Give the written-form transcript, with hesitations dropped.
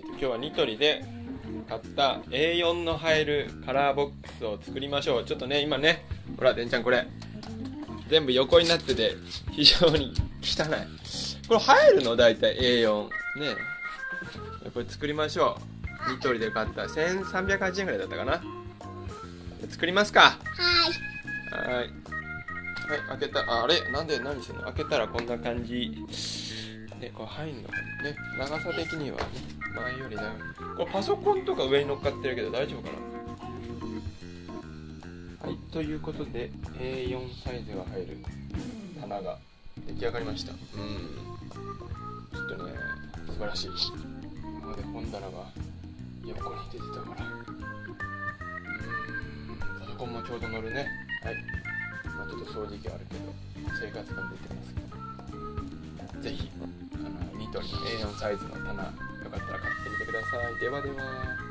今日はニトリで買った A4 の入るカラーボックスを作りましょう。ちょっとね今ね、ほらでんちゃんこれ全部横になってて非常に汚い。これ入るのだいたい A4 ね。これ作りましょう。ニトリで買った1380円ぐらいだったかな。作りますか。はい、開けた。あれなんで何してんの。開けたらこんな感じで、これ入んのかね。長さ的にはね前より長い。これパソコンとか上に乗っかってるけど大丈夫かな。はい、ということで A4 サイズが入る棚が出来上がりました。ちょっとね素晴らしい。今まで本棚が横に出てたからパソコンもちょうど乗るね。はい、ちょっと掃除機はあるけど生活感出てますけど、ぜひニトリの A4 サイズの棚よかったら買ってみてください。ではでは。